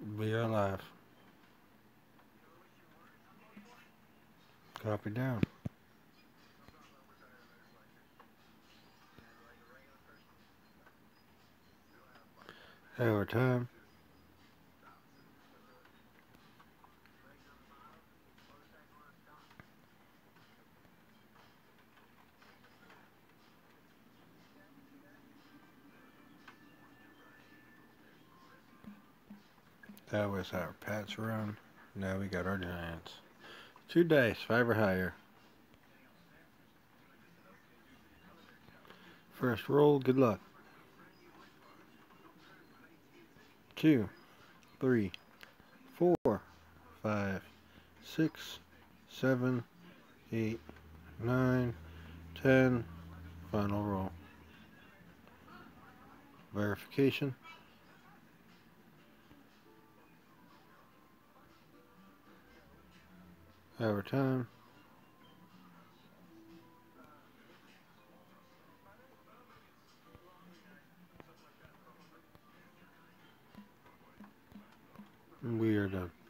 We are live. Copy down. Our time. That was our Pats run. Now we got our Giants. 2 dice, 5 or higher. First roll, good luck. 2, 3, 4, 5, 6, 7, 8, 9, 10. Final roll. Verification. Our time. We are done.